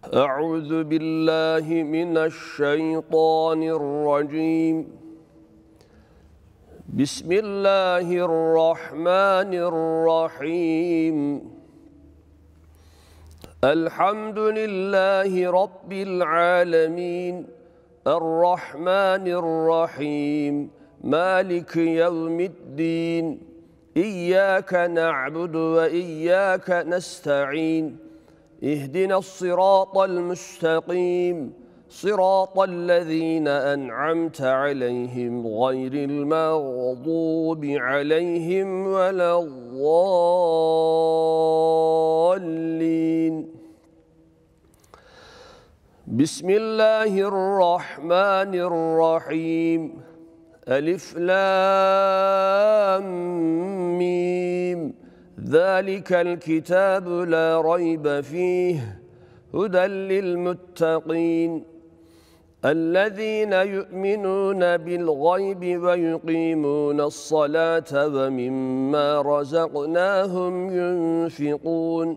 أعوذ بالله من الشيطان الرجيم. بسم الله الرحمن الرحيم. الحمد لله رب العالمين الرحمن الرحيم مالك يوم الدين إياك نعبد وإياك نستعين اهدنا الصراط المستقيم صراط الذين أنعمت عليهم غير المغضوب عليهم ولا الضالين. بسم الله الرحمن الرحيم. ألف لام ميم ذلك الكتاب لا ريب فيه هدى للمتقين الذين يؤمنون بالغيب ويقيمون الصلاة ومما رزقناهم ينفقون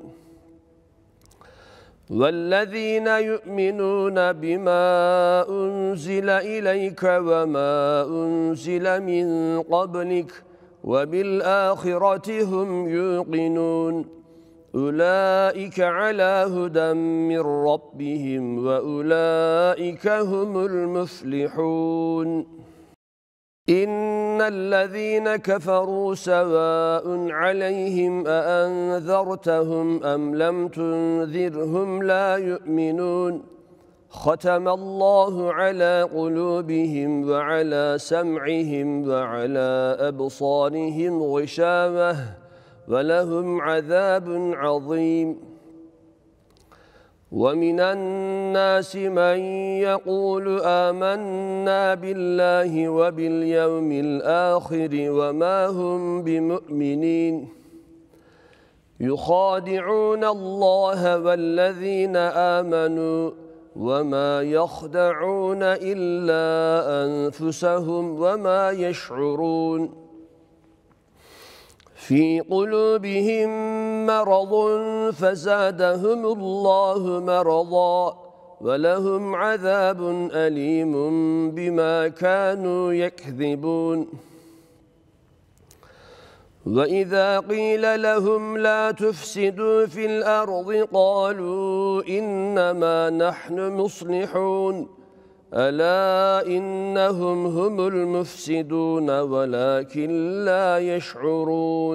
والذين يؤمنون بما أنزل إليك وما أنزل من قبلك وبالآخرة هم يوقنون أولئك على هدى من ربهم وأولئك هم المفلحون. إن الذين كفروا سواء عليهم أأنذرتهم أم لم تنذرهم لا يؤمنون ختم الله على قلوبهم وعلى سمعهم وعلى أبصارهم غشاوة ولهم عذاب عظيم. ومن الناس من يقول آمنا بالله وباليوم الآخر وما هم بمؤمنين يخادعون الله والذين آمنوا وما يخدعون إلا أنفسهم وما يشعرون. في قلوبهم مرض فزادهم الله مرضا ولهم عذاب أليم بما كانوا يكذبون. وإذا قيل لهم لا تفسدوا في الأرض قالوا إنما نحن مصلحون ألا إنهم هم المفسدون ولكن لا يشعرون.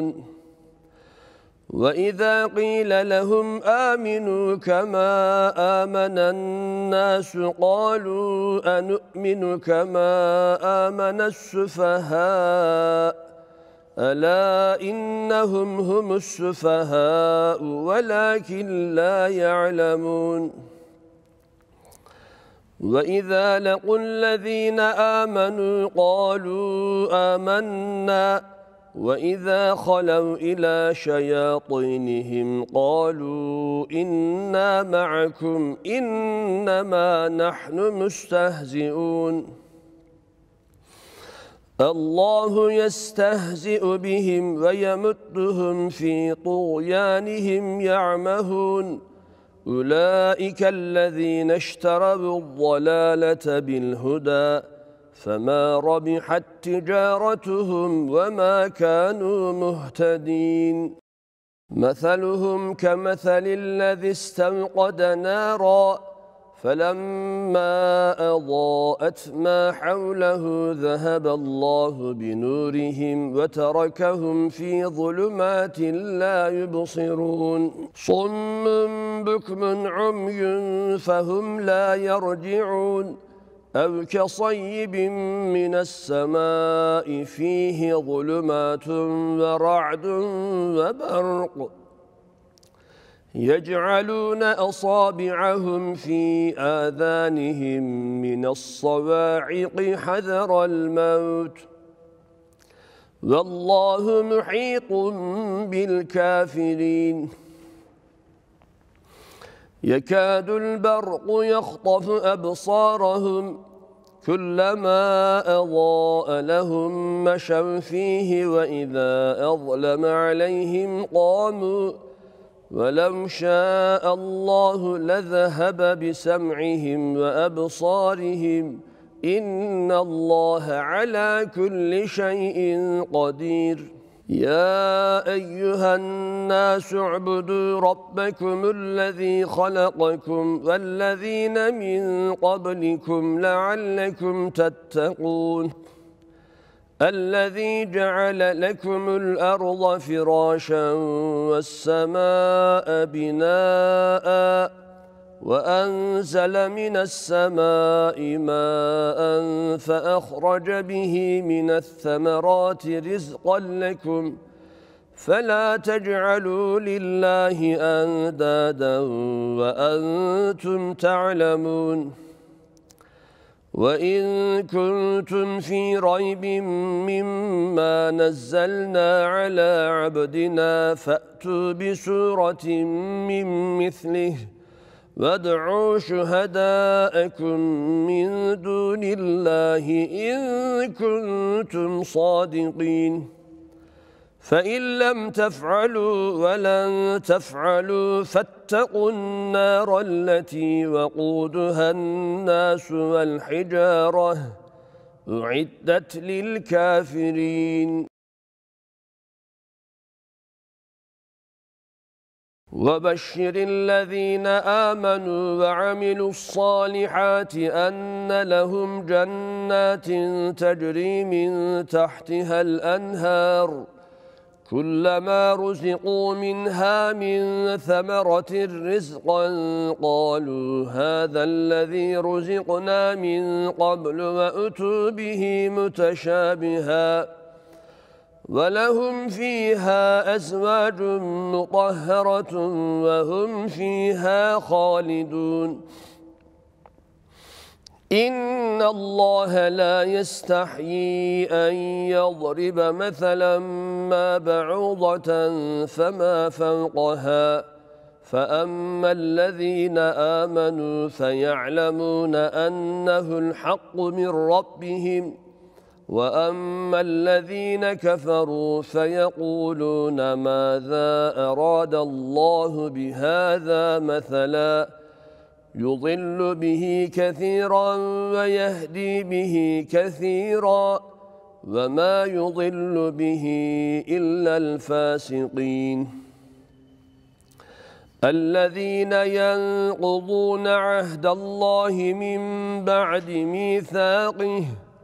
وإذا قيل لهم آمنوا كما آمن الناس قالوا أنؤمن كما آمن السفهاء ألا إنهم هم السفهاء ولكن لا يعلمون. وإذا لقوا الذين آمنوا قالوا آمنا وإذا خلوا إلى شياطينهم قالوا إنا معكم إنما نحن مستهزئون الله يستهزئ بهم ويمدهم في طغيانهم يعمهون أولئك الذين اشتروا الضلالة بالهدى فما ربحت تجارتهم وما كانوا مهتدين. مثلهم كمثل الذي استوقد نارا فلما أضاءت ما حوله ذهب الله بنورهم وتركهم في ظلمات لا يبصرون صم بكم عمي فهم لا يرجعون أو كصيب من السماء فيه ظلمات ورعد وبرق يجعلون أصابعهم في آذانهم من الصواعق حذر الموت والله محيط بالكافرين. يكاد البرق يخطف أبصارهم كلما أضاء لهم مشوا فيه وإذا أظلم عليهم قاموا ولو شاء الله لذهب بسمعهم وأبصارهم إن الله على كل شيء قدير يا أيها الناس اعبدوا ربكم الذي خلقكم والذين من قبلكم لعلكم تتقون الذي جعل لكم الأرض فراشا والسماء بناء وأنزل من السماء ماء فأخرج به من الثمرات رزقا لكم فلا تجعلوا لله أندادا وأنتم تعلمون وإن كنتم في ريب مما نزلنا على عبدنا فأتوا بسورة من مثله وادعوا شهداءكم من دون الله إن كنتم صادقين فإن لم تفعلوا ولن تفعلوا فاتقوا النار التي وقودها الناس والحجارة أعدت للكافرين وبشر الذين آمنوا وعملوا الصالحات أن لهم جنات تجري من تحتها الأنهار كلما رزقوا منها من ثمرة رزقا قالوا هذا الذي رزقنا من قبل وأتوا به متشابها ولهم فيها أزواج مطهرة وهم فيها خالدون إن الله لا يستحيي أن يضرب مثلا ما بعوضة فما فوقها فأما الذين آمنوا فيعلمون أنه الحق من ربهم وأما الذين كفروا فيقولون ماذا أراد الله بهذا مثلا يضل به كثيرا ويهدي به كثيرا وما يضل به إلا الفاسقين الذين ينقضون عهد الله من بعد ميثاقه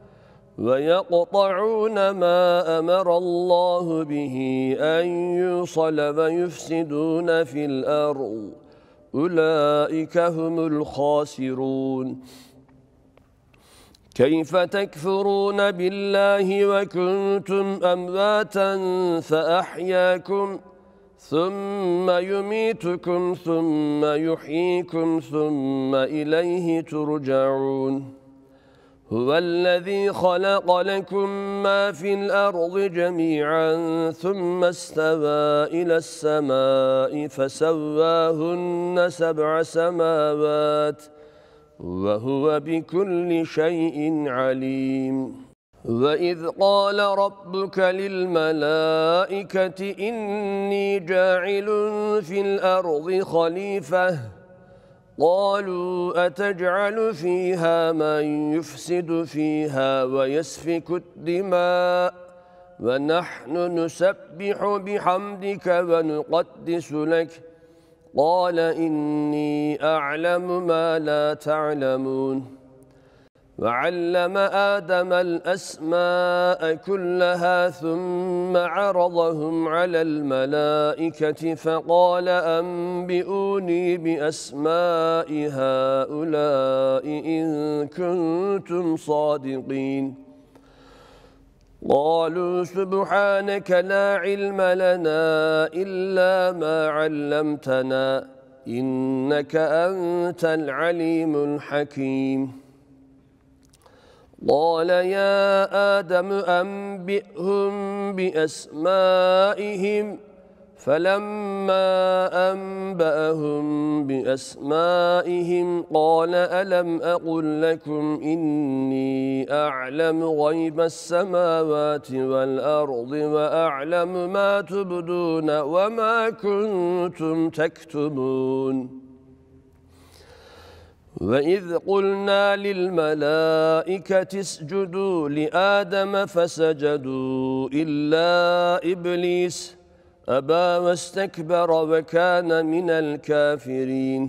ويقطعون ما أمر الله به أن يوصل ويفسدون في الأرض أولئك هم الخاسرون كيف تكفرون بالله وكنتم أمواتا فأحياكم ثم يميتكم ثم يحييكم ثم إليه ترجعون هو الذي خلق لكم ما في الأرض جميعا ثم استوى إلى السماء فسواهن 7 سماوات وهو بكل شيء عليم وإذ قال ربك للملائكة إني جاعل في الأرض خليفة قالوا أتجعل فيها من يفسد فيها ويسفك الدماء ونحن نسبح بحمدك ونقدس لك قال إني أعلم ما لا تعلمون وعلم آدم الأسماء كلها ثم عرضهم على الملائكة فقال أنبئوني بأسماء هؤلاء إن كنتم صادقين قالوا سبحانك لا علم لنا إلا ما علمتنا إنك أنت العليم الحكيم قال يا آدم أنبئهم بأسمائهم فلما أنبأهم بأسمائهم قال ألم أقل لكم إني أعلم غيب السماوات والأرض وأعلم ما تبدون وما كنتم تكتمون وإذ قلنا للملائكة اسجدوا لآدم فسجدوا إلا إبليس أبى واستكبر وكان من الكافرين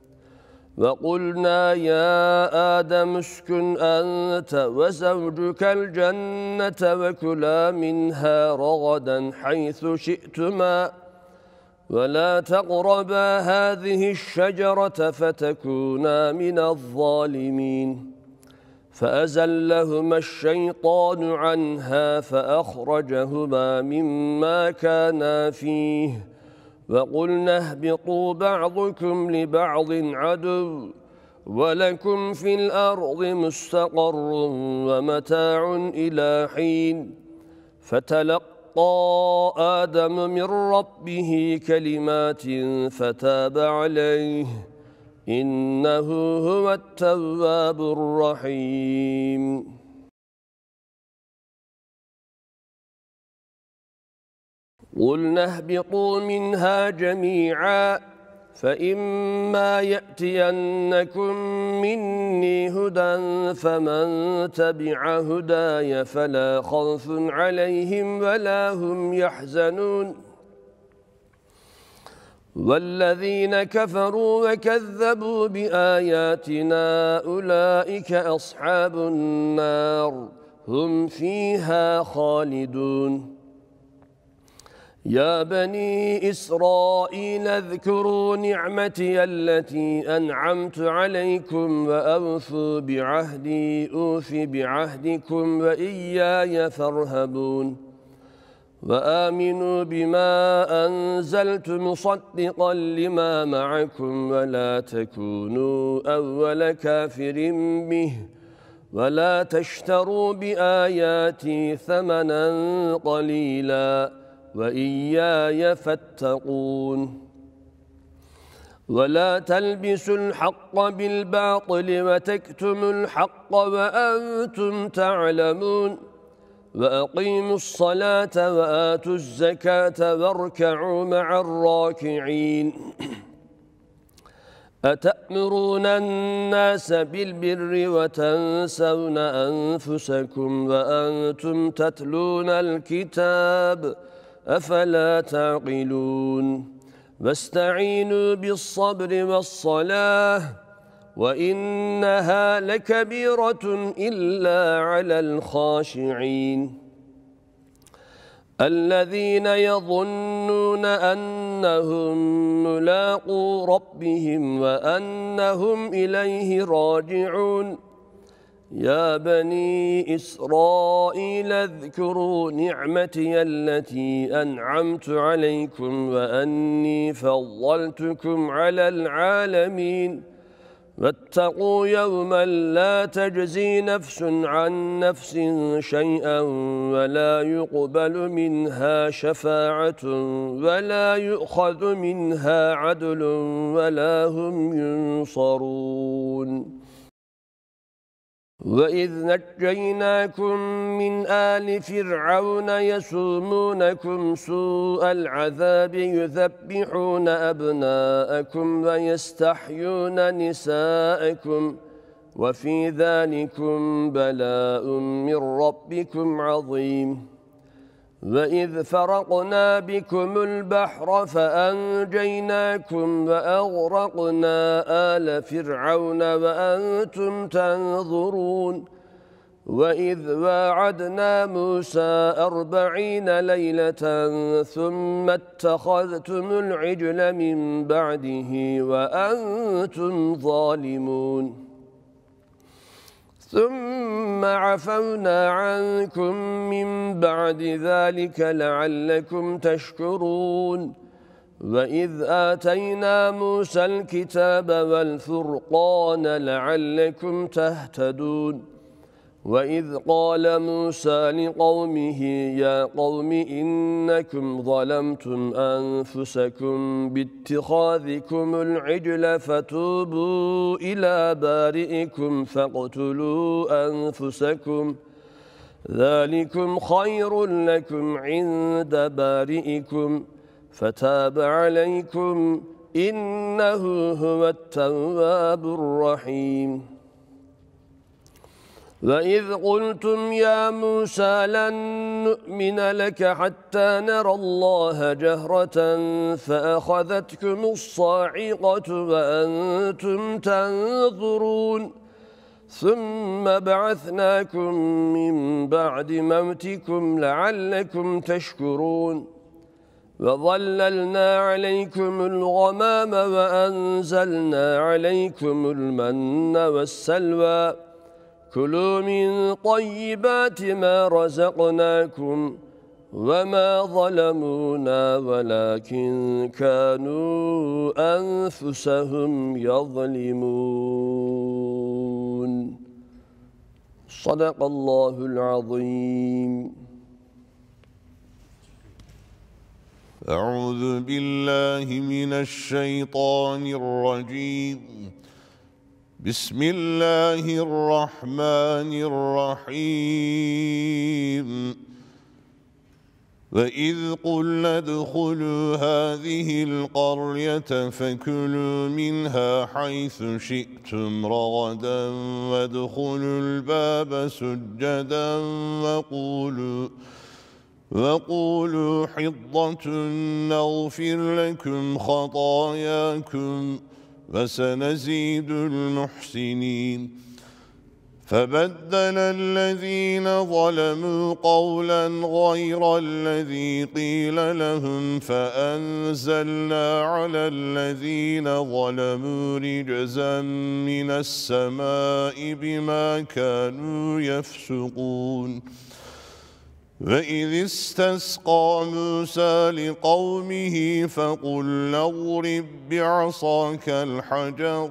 وقلنا يا آدم اسكن أنت وزوجك الجنة وكلا منها رغدا حيث شئتما ولا تقربا هذه الشجرة فتكونا من الظالمين فأزلهما الشيطان عنها فأخرجهما مما كانا فيه وقلنا اهبطوا بعضكم لبعض عدو ولكم في الأرض مستقر ومتاع إلى حين فتلقى آدم من ربه كلمات فتاب عليه إنه هو التواب الرحيم قلنا اهبطوا منها جميعا فإما يأتينكم مني هدى فمن تبع هداي فلا خوف عليهم ولا هم يحزنون والذين كفروا وكذبوا بآياتنا أولئك أصحاب النار هم فيها خالدون يا بني إسرائيل اذكروا نعمتي التي أنعمت عليكم وأوفوا بعهدي أوف بعهدكم وإياي فارهبون وآمنوا بما أنزلت مصدقا لما معكم ولا تكونوا أول كافر به ولا تشتروا بآياتي ثمنا قليلا وإياي فاتقون ولا تلبسوا الحق بالباطل وتكتموا الحق وأنتم تعلمون وأقيموا الصلاة وآتوا الزكاة واركعوا مع الراكعين أتأمرون الناس بالبر وتنسون أنفسكم وأنتم تتلون الكتاب أفلا تعقلون واستعينوا بالصبر والصلاة وإنها لكبيرة إلا على الخاشعين الذين يظنون أنهم ملاقو ربهم وأنهم إليه راجعون يا بني إسرائيل اذكروا نعمتي التي أنعمت عليكم وأني فضلتكم على العالمين واتقوا يوما لا تجزي نفس عن نفس شيئا ولا يقبل منها شفاعة ولا يؤخذ منها عدل ولا هم ينصرون وإذ نجيناكم من آل فرعون يسومونكم سوء العذاب يذبحون أبناءكم ويستحيون نساءكم وفي ذلكم بلاء من ربكم عظيم وإذ فرقنا بكم البحر فأنجيناكم وأغرقنا آل فرعون وأنتم تنظرون وإذ واعدنا موسى 40 ليلة ثم اتخذتم العجل من بعده وأنتم ظالمون ثم عفونا عنكم من بعد ذلك لعلكم تشكرون وإذ آتينا موسى الكتاب والفرقان لعلكم تهتدون وإذ قال موسى لقومه يا قوم إنكم ظلمتم أنفسكم باتخاذكم العجل فتوبوا إلى بارئكم فاقتلوا أنفسكم ذلكم خير لكم عند بارئكم فتاب عليكم إنه هو التواب الرحيم وإذ قلتم يا موسى لن نؤمن لك حتى نرى الله جهرة فأخذتكم الصاعقة وأنتم تنظرون ثم بعثناكم من بعد موتكم لعلكم تشكرون وظللنا عليكم الغمام وأنزلنا عليكم المن والسلوى كلوا من طيبات ما رزقناكم وما ظلمونا ولكن كانوا أنفسهم يظلمون صدق الله العظيم. أعوذ بالله من الشيطان الرجيم. بسم الله الرحمن الرحيم. وإذ قلنا ادخلوا هذه القرية فكلوا منها حيث شئتم رغدا وادخلوا الباب سجدا وقولوا حطة نغفر لكم خطاياكم وسنزيد المحسنين. فبدل الذين ظلموا قولا غير الذي قيل لهم فأنزلنا على الذين ظلموا رجزا من السماء بما كانوا يفسقون. وإذ استسقى موسى لقومه فقلنا اضرب بعصاك الحجر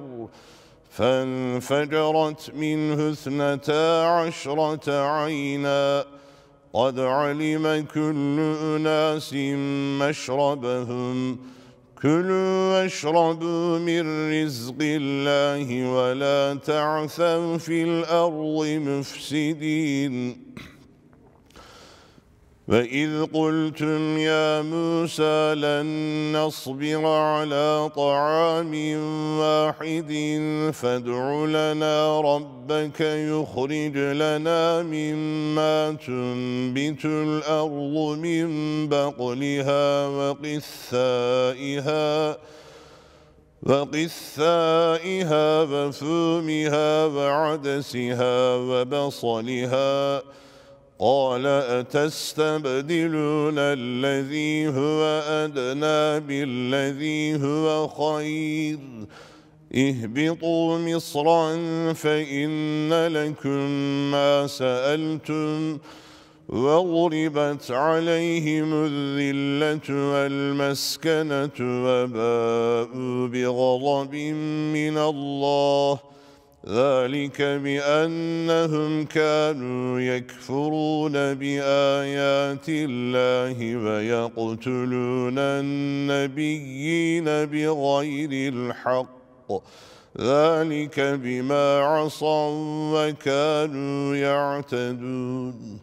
فانفجرت منه 12 عينا قد علم كل أناس مشربهم كلوا واشربوا من رزق الله ولا تعثوا في الأرض مفسدين. وإذ قلتم يا موسى لن نصبر على طعام واحد فادع لنا ربك يخرج لنا مما تنبت الأرض من بقلها وقثائها وفومها وعدسها وبصلها قال أتستبدلون الذي هو أدنى بالذي هو خير اهبطوا مصرا فإن لكم ما سألتم وضربت عليهم الذلة والمسكنة وباءوا بغضب من الله ذلك بأنهم كانوا يكفرون بآيات الله ويقتلون النبيين بغير الحق ذلك بما عصوا وكانوا يعتدون.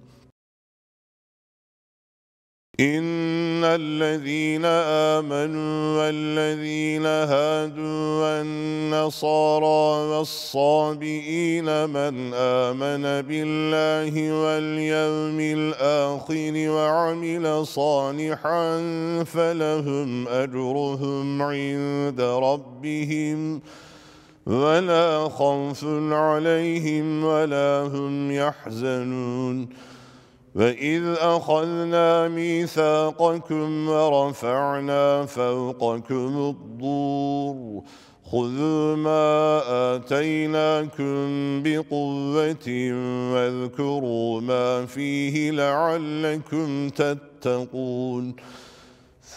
إن الذين آمنوا والذين هادوا والنصارى والصابئين من آمن بالله واليوم الآخر وعمل صالحا فلهم أجرهم عند ربهم ولا خوف عليهم ولا هم يحزنون. وإذ أخذنا ميثاقكم ورفعنا فوقكم الطور خذوا ما آتيناكم بقوة واذكروا ما فيه لعلكم تتقون.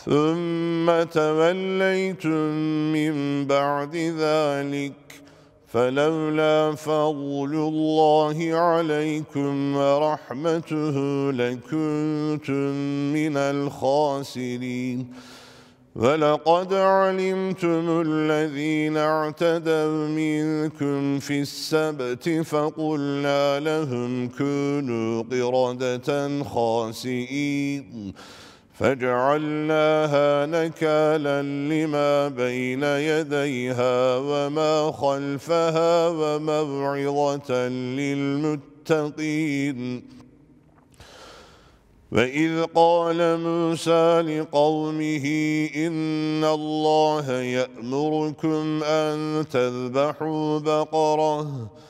ثم توليتم من بعد ذلك فلولا فضل الله عليكم ورحمته لكنتم من الخاسرين ولقد علمتم الذين اعتدوا منكم في السبت فقلنا لهم كونوا قردة خاسئين فجعلناها نكالا لما بين يديها وما خلفها وموعظة للمتقين وإذ قال موسى لقومه إن الله يأمركم أن تذبحوا بقرة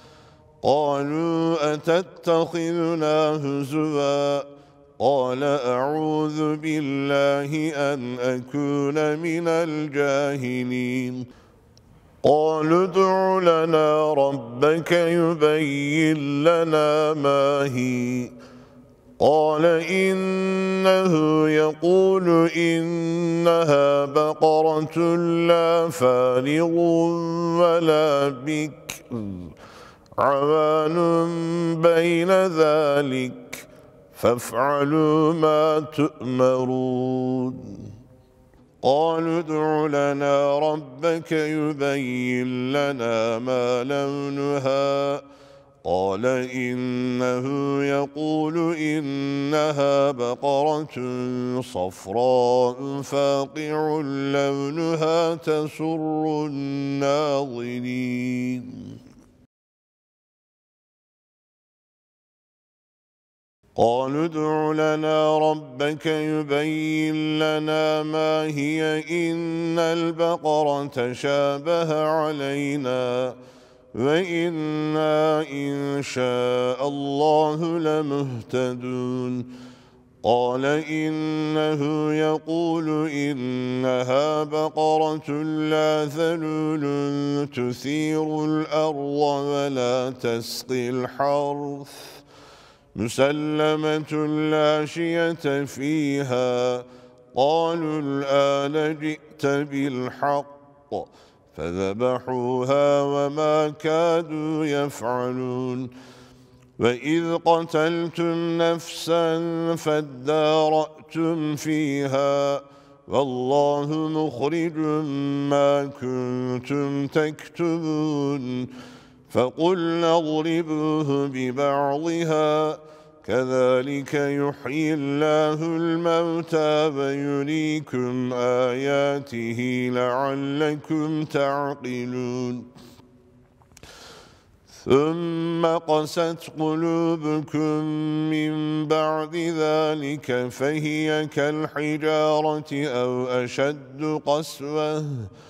قالوا أتتخذنا هزوا قال أعوذ بالله أن أكون من الجاهلين قالوا ادع لنا ربك يبين لنا ما هي قال إنه يقول إنها بقرة لا فارغ ولا بكر عوان بين ذلك فافعلوا ما تؤمرون قالوا ادع لنا ربك يبين لنا ما لونها قال إنه يقول إنها بقرة صفراء فاقع لونها تسر الناظرين قالوا ادع لنا ربك يبين لنا ما هي إن البقرة شابه علينا وإنا إن شاء الله لمهتدون قال إنه يقول إنها بقرة لا ذلول تثير الأرض ولا تسقي الحرث مسلمة لا شية فيها قالوا الآن جئت بالحق فذبحوها وما كادوا يفعلون وإذ قتلتم نفسا فادارأتم فيها والله مخرج ما كنتم تكتبون فقلنا اضربوه ببعضها كذلك يحيي الله الموتى ويريكم آياته لعلكم تعقلون ثم قست قلوبكم من بعد ذلك فهي كالحجارة أو أشد قسوة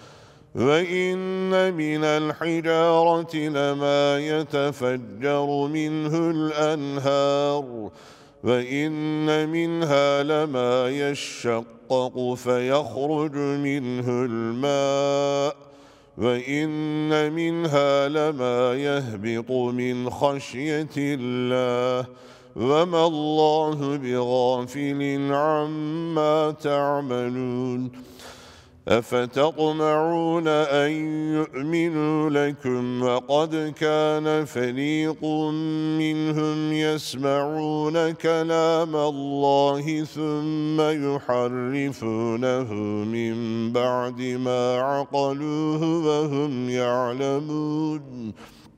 وإن من الحجارة لما يتفجر منه الأنهار وإن منها لما يشقق فيخرج منه الماء وإن منها لما يهبط من خشية الله وما الله بغافل عما تعملون أفتطمعون أن يؤمنوا لكم وقد كان فريق منهم يسمعون كلام الله ثم يحرفونه من بعد ما عقلوه وهم يعلمون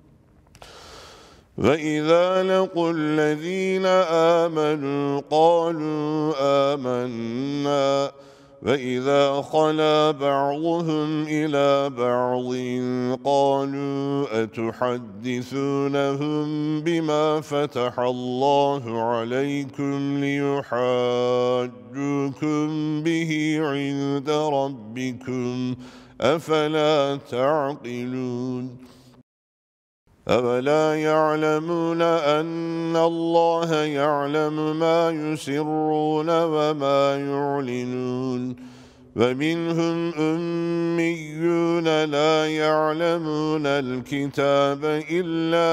وإذا لقوا الذين آمنوا قالوا آمنا وإذا خلا بعضهم إلى بعض قالوا أتحدثونهم بما فتح الله عليكم ليحاجوكم به عند ربكم أفلا تعقلون أولا يعلمون أن الله يعلم ما يسرون وما يعلنون ومنهم أميون لا يعلمون الكتاب إلا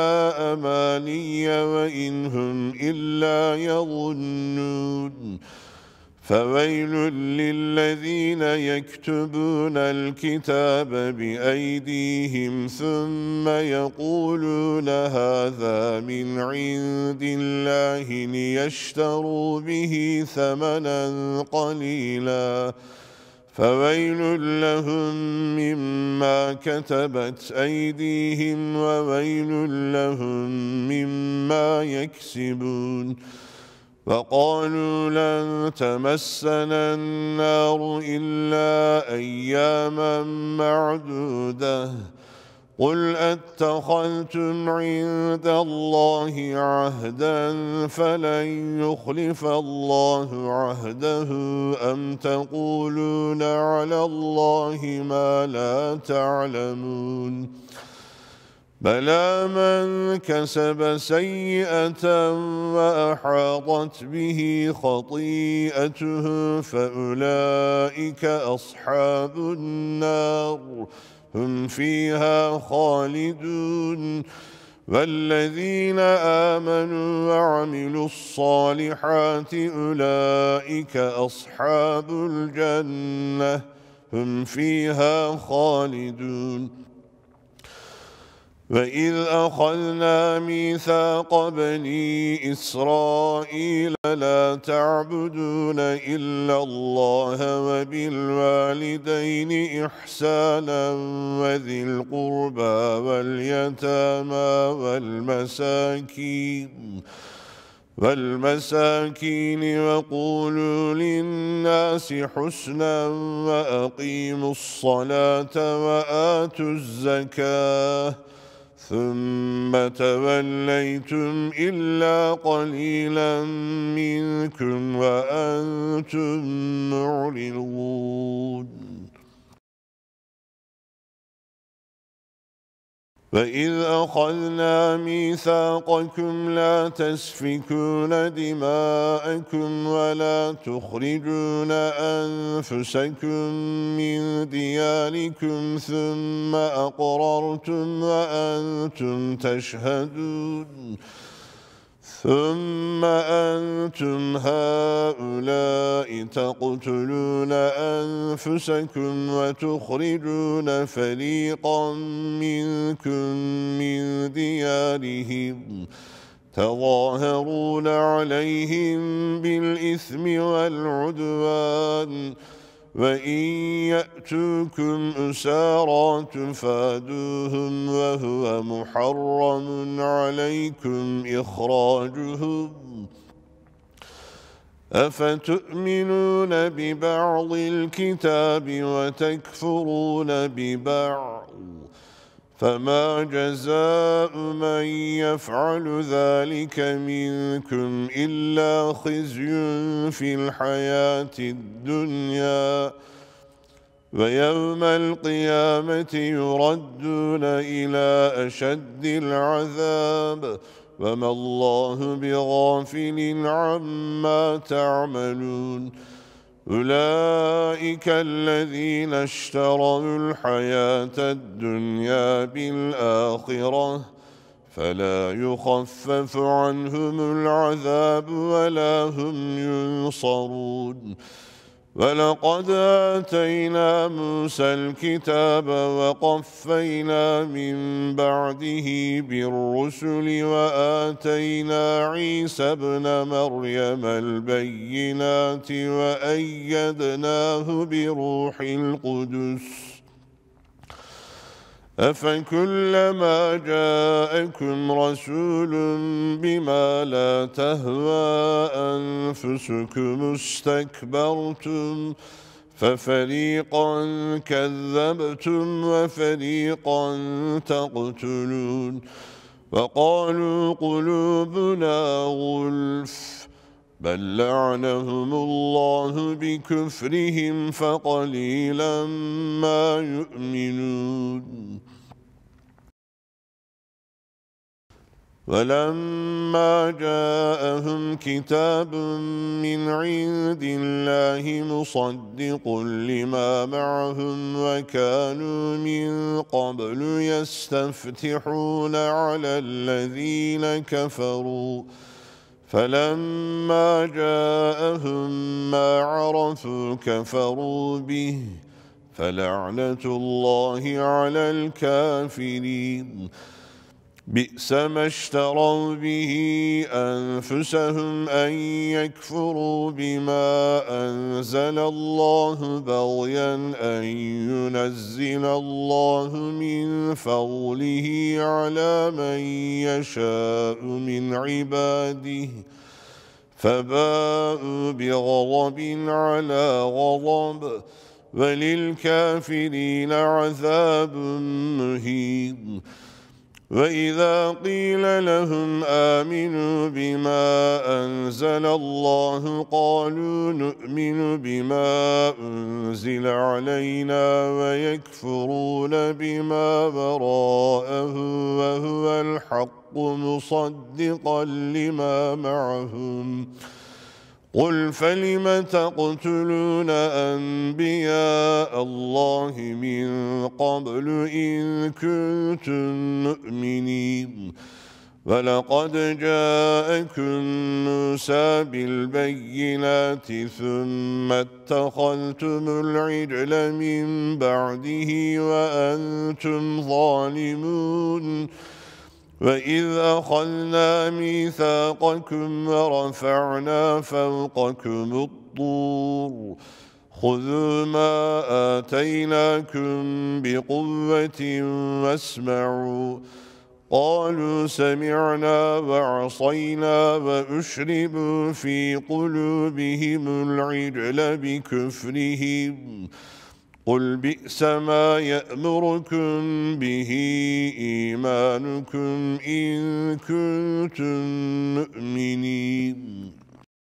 أماني وإن هم إلا يظنون فويل للذين يكتبون الكتاب بأيديهم ثم يقولون هذا من عند الله ليشتروا به ثمنا قليلا فويل لهم مما كتبت أيديهم وويل لهم مما يكسبون وقالوا لن تمسنا النار إلا أياما معدودة قل أتخذتم عند الله عهدا فلن يخلف الله عهده أم تقولون على الله ما لا تعلمون بلى من كسب سيئة وأحاطت به خطيئته فأولئك أصحاب النار هم فيها خالدون والذين آمنوا وعملوا الصالحات أولئك أصحاب الجنة هم فيها خالدون وإذ أخذنا ميثاق بني إسرائيل لا تعبدون إلا الله وبالوالدين إحسانا وذي القربى واليتامى والمساكين وقولوا للناس حسنا وأقيموا الصلاة وآتوا الزكاة ثم توليتم إلا قليلا منكم وأنتم معرضون وإذ أخذنا ميثاقكم لا تسفكون دماءكم ولا تخرجون أنفسكم من دياركم ثم أقررتم وأنتم تشهدون ثم أنتم هؤلاء تقتلون أنفسكم وتخرجون فريقا منكم من ديارهم تظاهرون عليهم بالإثم والعدوان وإن يأتوكم أسارى تفادوهم وهو محرم عليكم إخراجهم أفتؤمنون ببعض الكتاب وتكفرون ببعض فما جزاء من يفعل ذلك منكم إلا خزي في الحياة الدنيا ويوم القيامة يردون إلى أشد العذاب وما الله بغافل عما تعملون أولئك الذين اشتروا الحياة الدنيا بالآخرة فلا يخفف عنهم العذاب ولا هم ينصرون ولقد آتينا موسى الكتاب وقفينا من بعده بالرسل وآتينا عيسى ابن مريم البينات وأيدناه بروح القدس أفكلما جاءكم رسول بما لا تهوى أنفسكم استكبرتم ففريقا كذبتم وفريقا تقتلون وقالوا قلوبنا غلف بل لعنهم الله بكفرهم فقليلا ما يؤمنون ولما جاءهم كتاب من عند الله مصدق لما معهم وكانوا من قبل يستفتحون على الذين كفروا فلما جاءهم ما عرفوا كفروا به فلعنة الله على الكافرين بئس ما اشتروا به أنفسهم أن يكفروا بما أنزل الله بغيا أن ينزل الله من فضله على من يشاء من عباده فباءوا بغضب على غضب وللكافرين عذاب مهين وإذا قيل لهم آمنوا بما أنزل الله قالوا نؤمن بما أنزل علينا ويكفرون بما وراءه وهو الحق مصدقا لما معهم قل فلم تقتلون أنبياء الله من قبل إن كنتم مؤمنين ولقد جاءكم موسى بالبينات ثم اتخذتم العجل من بعده وأنتم ظالمون وإذ أخذنا ميثاقكم ورفعنا فوقكم الطور خذوا ما آتيناكم بقوة واسمعوا قالوا سمعنا وعصينا وأشربوا في قلوبهم العجل بكفرهم قل بئس ما يأمركم به إيمانكم إن كنتم مؤمنين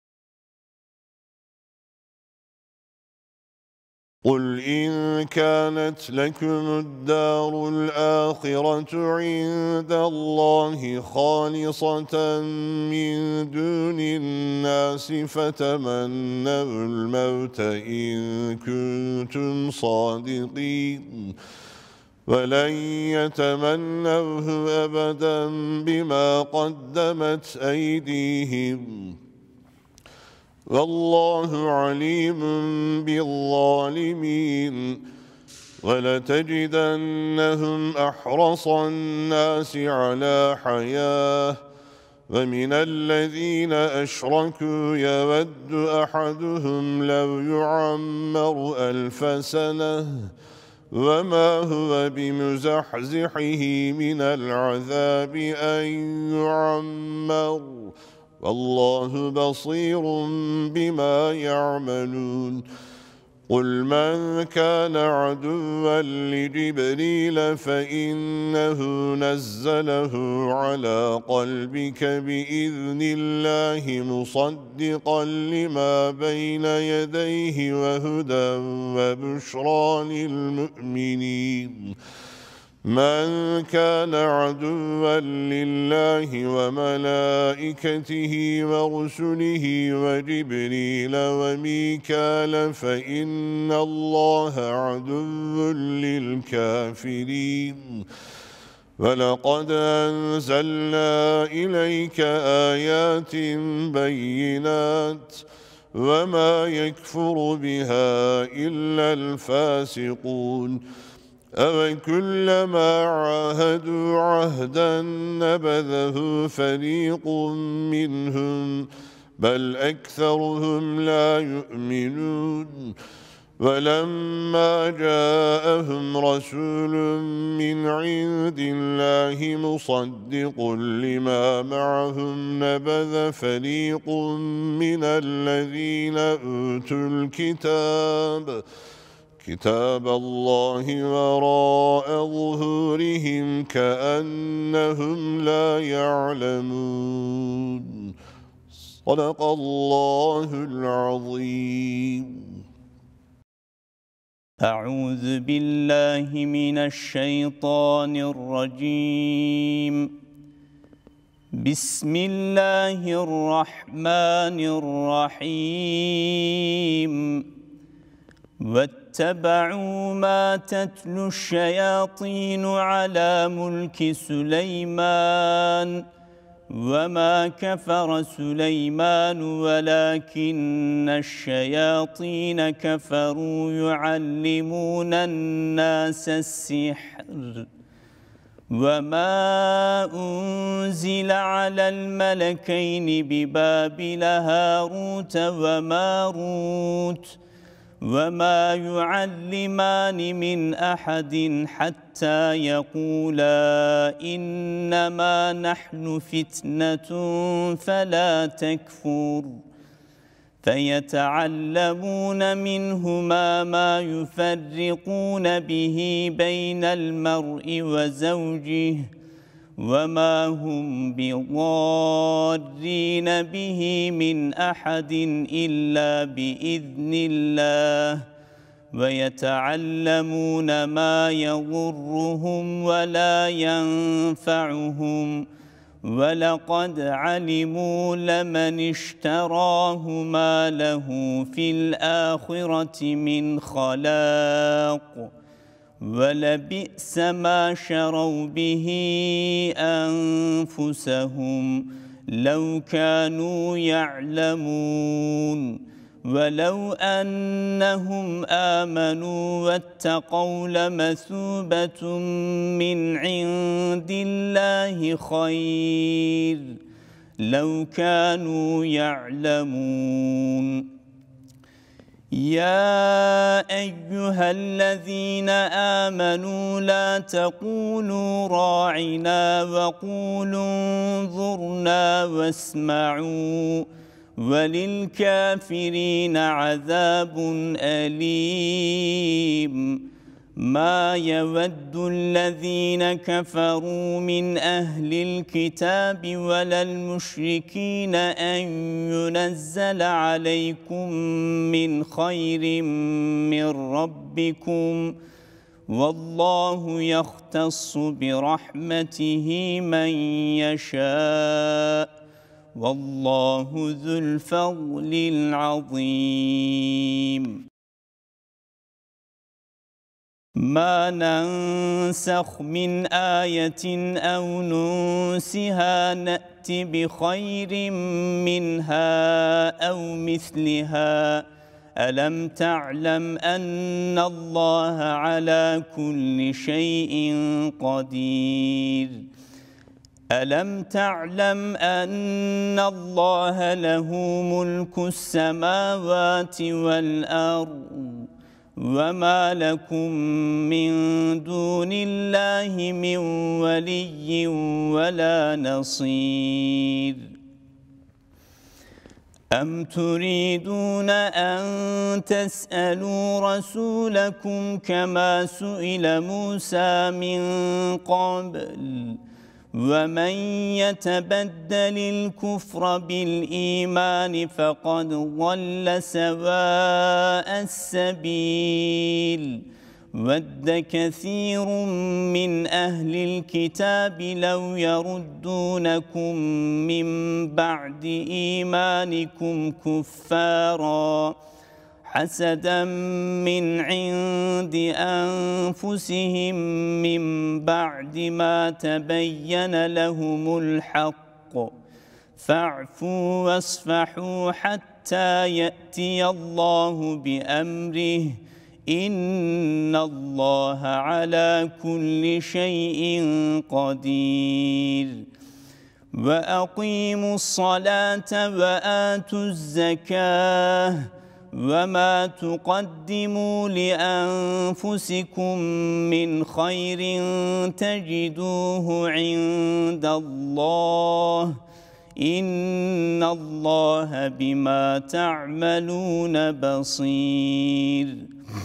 قل إن كانت لكم الدار الآخرة عند الله خالصة من دون الناس فتمنوا الموت إن كنتم صادقين ولن يتمنوه أبدا بما قدمت أيديهم والله عليم بالظالمين ولتجدنهم أحرص الناس على حياة ومن الذين أشركوا يود أحدهم لو يعمر 1000 سنة وما هو بمزحزحه من العذاب أن يعمر والله بصير بما يعملون قل من كان عدوا لجبريل فإنه نزله على قلبك بإذن الله مصدقا لما بين يديه وهدى وبشرى للمؤمنين من كان عدوا لله وملائكته ورسله وجبريل وميكال فإن الله عدو للكافرين ولقد أنزلنا إليك آيات بينات وما يكفر بها إلا الفاسقون أوكلما عاهدوا عهدا نبذه فريق منهم بل أكثرهم لا يؤمنون ولما جاءهم رسول من عند الله مصدق لما معهم نبذ فريق من الذين أوتوا كتاب الله وراء ظهورهم كأنهم لا يعلمون صدق الله العظيم. أعوذ بالله من الشيطان الرجيم. بسم الله الرحمن الرحيم. واتبعوا ما تتلو الشياطين على ملك سليمان وما كفر سليمان ولكن الشياطين كفروا يعلمون الناس السحر وما أنزل على الملكين ببابل هاروت وماروت وما يعلمان من أحد حتى يقولا إنما نحن فتنة فلا تكفر فيتعلمون منهما ما يفرقون به بين المرء وزوجه وما هم بضارين به من أحد إلا بإذن الله ويتعلمون ما يضرهم ولا ينفعهم ولقد علموا لمن اشتراه ما له في الآخرة من خلاق ولبئس ما شروا به أنفسهم لو كانوا يعلمون ولو أنهم آمنوا واتقوا لمثوبة من عند الله خير لو كانوا يعلمون يا أيها الذين آمنوا لا تقولوا راعنا وقولوا انظرنا واسمعوا وللكافرين عذاب أليم ما يود الذين كفروا من أهل الكتاب ولا المشركين أن ينزل عليكم من خير من ربكم والله يختص برحمته من يشاء والله ذو الفضل العظيم ما ننسخ من آية أو ننسها نأت بخير منها أو مثلها ألم تعلم أن الله على كل شيء قدير ألم تعلم أن الله له ملك السماوات والأرض وما لكم من دون الله من ولي ولا نصير أم تريدون أن تسألوا رسولكم كما سئل موسى من قبل ومن يتبدل الكفر بالإيمان فقد ضل سواء السبيل ود كثير من أهل الكتاب لو يردونكم من بعد إيمانكم كفارا حسدا من عند أنفسهم من بعد ما تبين لهم الحق فاعفوا واصفحوا حتى يأتي الله بأمره إن الله على كل شيء قدير وأقيموا الصلاة وآتوا الزكاة وما تقدموا لأنفسكم من خير تجدوه عند الله إن الله بما تعملون بصير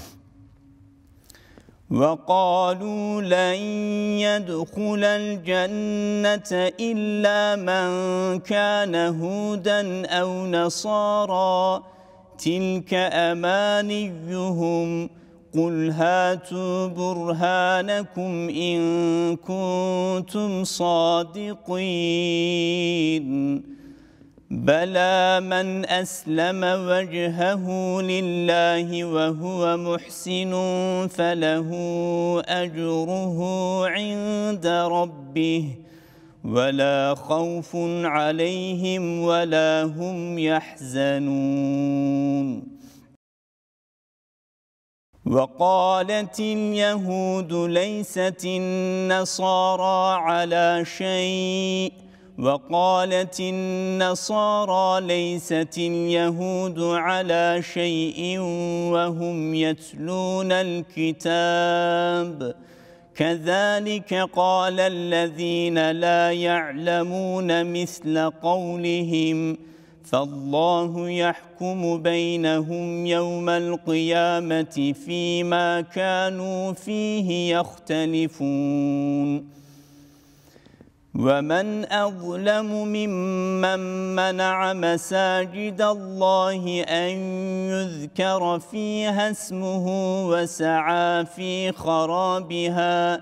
وقالوا لن يدخل الجنة إلا من كان هودا أو نصارى تلك أمانيهم قل هاتوا برهانكم إن كنتم صادقين بلى من أسلم وجهه لله وهو محسن فله أجره عند ربه ولا خوف عليهم ولا هم يحزنون وقالت اليهود ليست النصارى على شيء وقالت النصارى ليست اليهود على شيء وهم يتلون الكتاب كذلك قال الذين لا يعلمون مثل قولهم فالله يحكم بينهم يوم القيامة فيما كانوا فيه يختلفون ومن أظلم ممن منع مساجد الله أن يذكر فيها اسمه وسعى في خرابها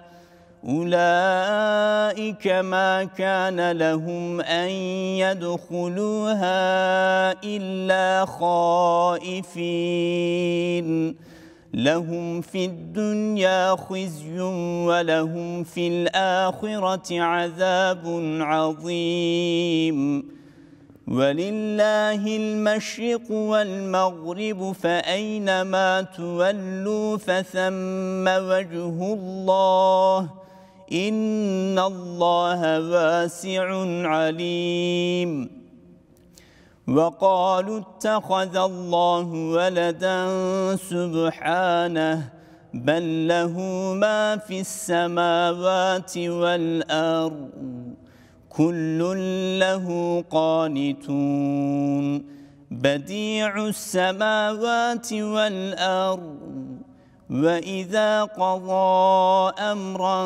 أولئك ما كان لهم أن يدخلوها إلا خائفين لهم في الدنيا خزي ولهم في الآخرة عذاب عظيم ولله المشرق والمغرب فأينما تولوا فثم وجه الله إن الله واسع عليم وقالوا اتخذ الله ولدا سبحانه بل له ما في السماوات والأرض كل له قانتون بديع السماوات والأرض وإذا قضى أمرا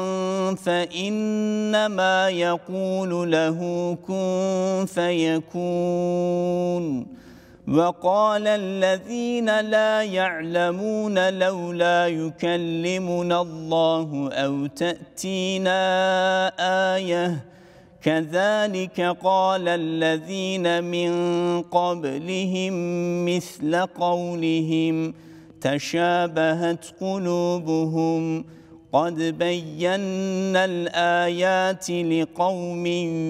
فإنما يقول له كن فيكون وقال الذين لا يعلمون لولا يكلمنا الله أو تأتينا آية كذلك قال الذين من قبلهم مثل قولهم تشابهت قلوبهم قد بينا الآيات لقوم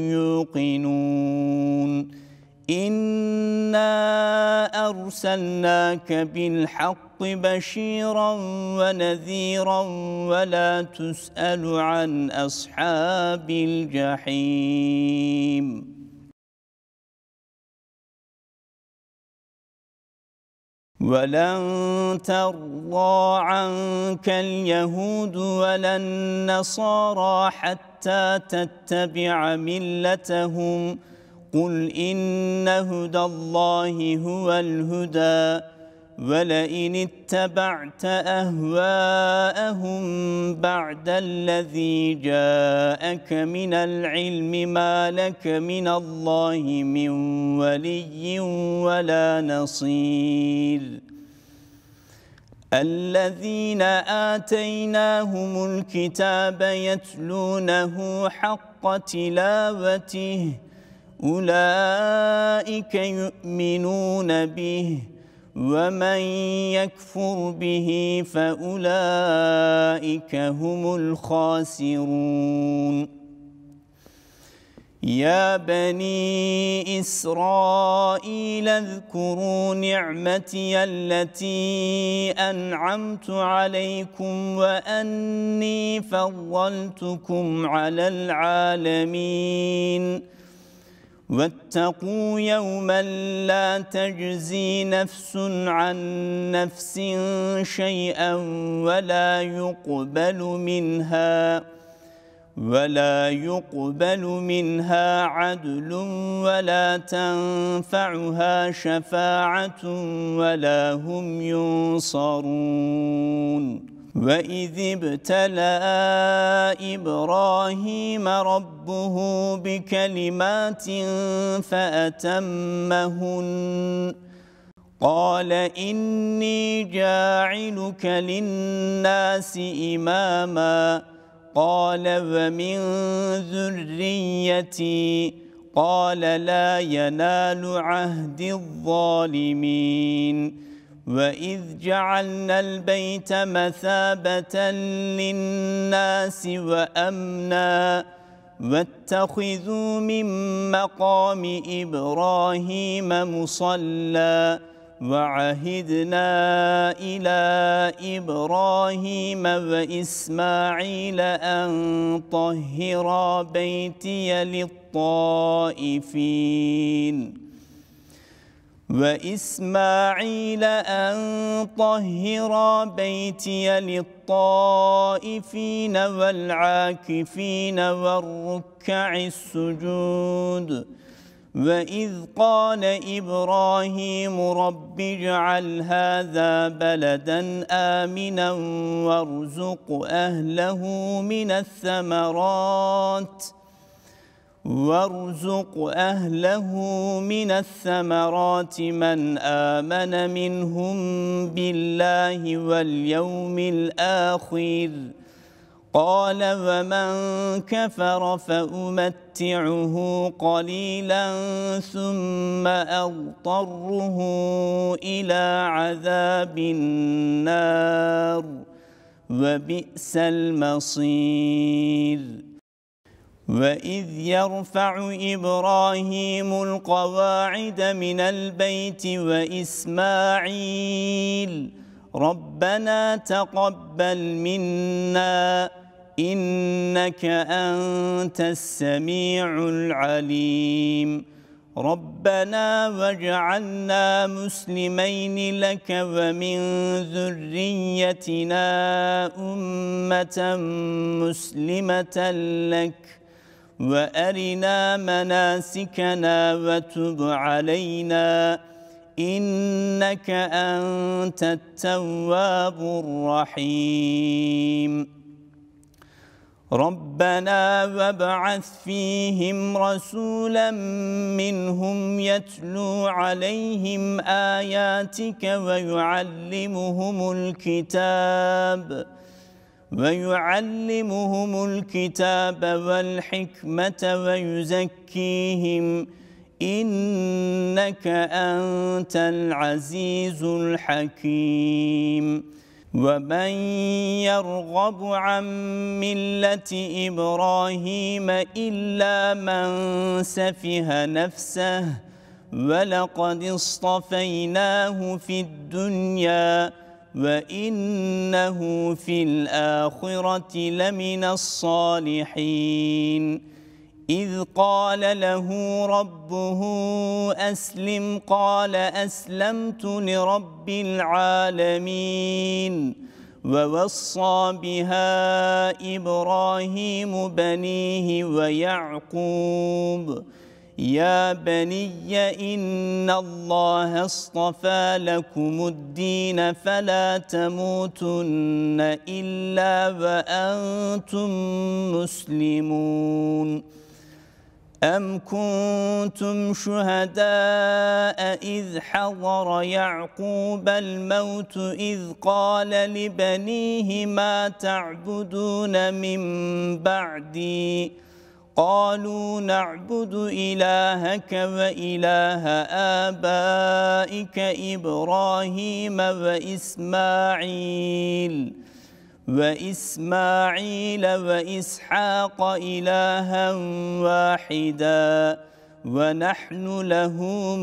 يوقنون إنا أرسلناك بالحق بشيرا ونذيرا ولا تسأل عن أصحاب الجحيم ولن ترضى عنك اليهود ولا النصارى حتى تتبع ملتهم قل إن هدى الله هو الهدى ولئن اتبعت أهواءهم بعد الذي جاءك من العلم ما لك من الله من ولي ولا نصير الذين آتيناهم الكتاب يتلونه حق تلاوته أولئك يؤمنون به ومن يكفر به فأولئك هم الخاسرون يا بني إسرائيل اذكروا نعمتي التي أنعمت عليكم وأني فضلتكم على العالمين واتقوا يوما لا تجزي نفس عن نفس شيئا ولا يقبل منها عدل ولا تنفعها شفاعة ولا هم ينصرون وإذ ابتلى إبراهيم ربه بكلمات فأتمهن قال إني جاعلك للناس إماما قال ومن ذريتي قال لا ينال عهد الظالمين وإذ جعلنا البيت مثابة للناس وأمنا واتخذوا من مقام إبراهيم مصلى وعهدنا إلى إبراهيم وإسماعيل أن طهرا بيتي للطائفين والعاكفين والركع السجود وإذ قال إبراهيم رب اجعل هذا بلدا آمنا وارزق أهله من الثمرات من آمن منهم بالله واليوم الآخر قال ومن كفر فأمتعه قليلا ثم أضطره إلى عذاب النار وبئس المصير وإذ يرفع إبراهيم القواعد من البيت وإسماعيل ربنا تقبل منا إنك أنت السميع العليم ربنا واجعلنا مسلمين لك ومن ذريتنا أمة مسلمة لك وأرنا مناسكنا وتب علينا إنك أنت التواب الرحيم ربنا وابعث فيهم رسولا منهم يتلو عليهم آياتك ويعلمهم الكتاب والحكمة ويزكيهم إنك أنت العزيز الحكيم ومن يرغب عن ملة إبراهيم إلا من سفه نفسه ولقد اصطفيناه في الدنيا وإنه في الآخرة لمن الصالحين إذ قال له ربه أسلم قال أسلمت لرب العالمين ووصى بها إبراهيم بنيه ويعقوب يا بني إن الله اصطفى لكم الدين فلا تموتن إلا وأنتم مسلمون أم كنتم شهداء إذ حضر يعقوب الموت إذ قال لبنيه ما تعبدون من بعدي قالوا نعبد إلهك وإله آبائك إبراهيم وإسماعيل وإسحاق إلها واحدا ونحن له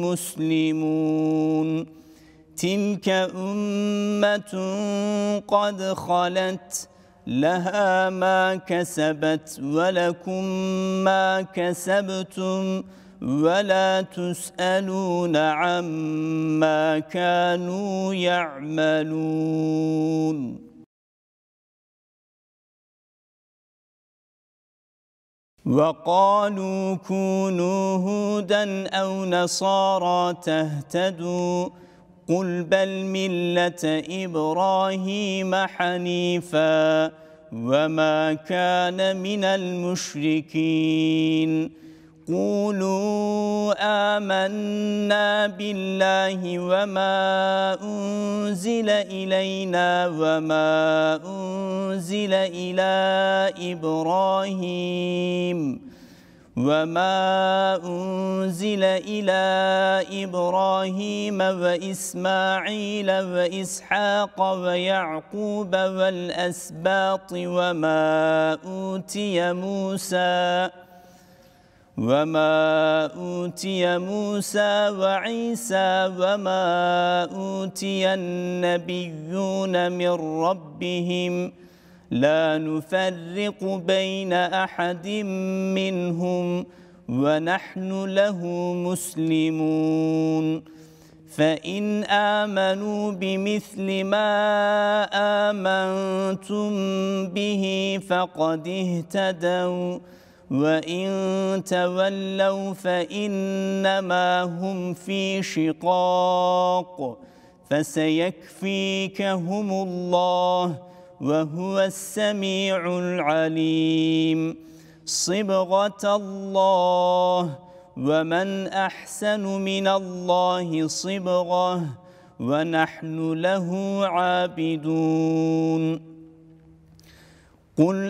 مسلمون تلك أمة قد خلت لها ما كسبت ولكم ما كسبتم ولا تسألون عما كانوا يعملون وقالوا كونوا هودا أو نصارى تهتدوا قل بل ملة إبراهيم حنيفا وما كان من المشركين قولوا آمنا بالله وما أنزل إلينا وما أنزل إلى إبراهيم وإسماعيل وإسحاق ويعقوب والأسباط وما أوتي موسى وما أوتي موسى وعيسى وما أوتي النبيون من ربهم لا نفرق بين أحد منهم ونحن له مسلمون فإن آمنوا بمثل ما آمنتم به فقد اهتدوا وإن تولوا فإنما هم في شقاق فسيكفيكهم الله وهو السميع العليم صبغة الله ومن أحسن من الله صبغة ونحن له عابدون قل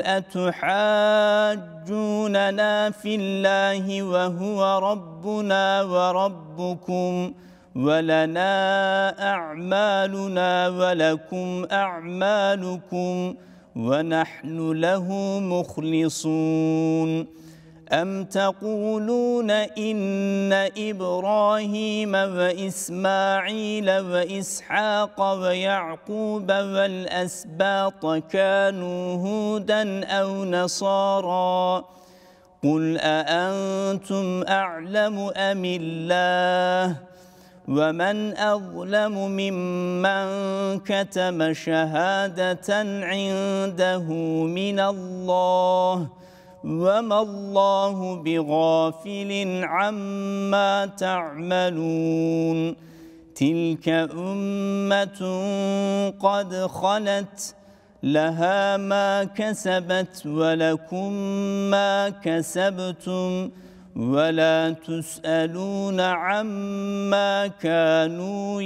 أتحاجوننا في الله وهو ربنا وربكم ولنا أعمالنا ولكم أعمالكم ونحن له مخلصون أم تقولون إن إبراهيم وإسماعيل وإسحاق ويعقوب والأسباط كانوا هودا أو نصارى قل أأنتم أعلم أم الله ومن أظلم ممن كتم شهادة عنده من الله وما الله بغافل عما تعملون تلك أمة قد خلت لها ما كسبت ولكم ما كسبتم ولا تسألون عما كانوا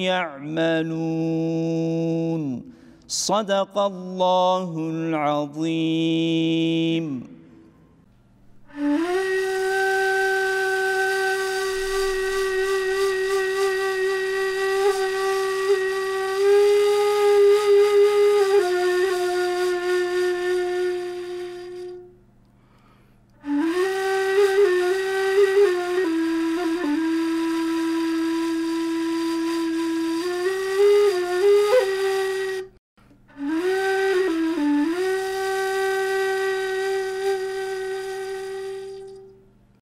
يعملون صدق الله العظيم.